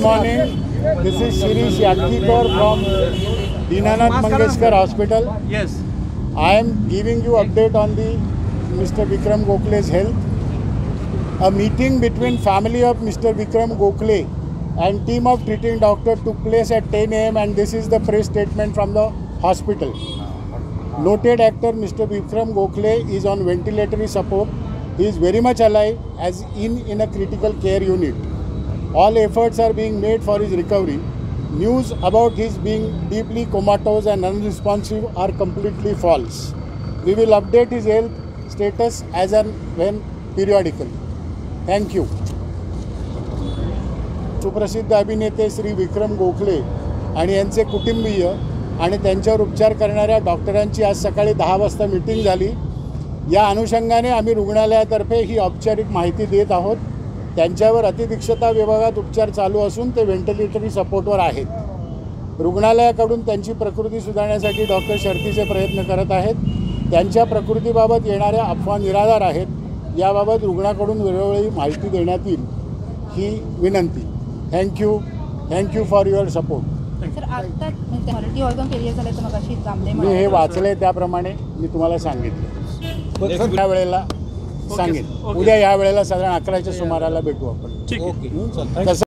morning. This is Shirish Yatkikar from Dinanath Mangeshkar Hospital. Yes. I am giving you update on the Mr. Vikram Gokhale's health. A meeting between family of Mr. Vikram Gokhale and team of treating doctor took place at 10 a.m. and this is the press statement from the hospital. Noted actor Mr. Vikram Gokhale is on ventilatory support. He is very much alive as in a critical care unit. All efforts are being made for his recovery. News about his being deeply comatose and unresponsive are completely false. We will update his health status as and when periodically. Thank you. सुप्रसिद्ध अभिनेते श्री विक्रम गोखले आणि यांचे कुटुंबीय आणि त्यांच्यावर उपचार करणाऱ्या डॉक्टरांची आज सकाळी 10 वाजता मीटिंग झाली. या अनुषंगाने आम्ही रुग्णालयातर्फे ही औपचारिक माहिती देत आहोत. त्यांच्यावर अतिदक्षता विभागात उपचार चालू असून ते व्हेंटिलेटरी सपोर्टवर आहेत. रुग्णालयाकडून त्यांची प्रकृती सुधारण्यासाठी डॉक्टर शर्थीचे प्रयत्न करत आहेत. त्यांच्या प्रकृतीबाबत येणाऱ्या अफवा निराधार आहेत. याबाबत रुग्णाकडून वेळोवेळी माहिती देण्यात येईल ही विनंती. Thank you for your support. Sir आता मराठी ऑर्गन फेलियर झाले तर मग अशी जांभळे मी हे वाचले त्याप्रमाणे मी तुम्हाला सांगितलं. त्या वेळेला सांगेन. उद्या या वेळेला साधारण 11च्या सुमाराला भेटू आपण. ठीक आहे. तसं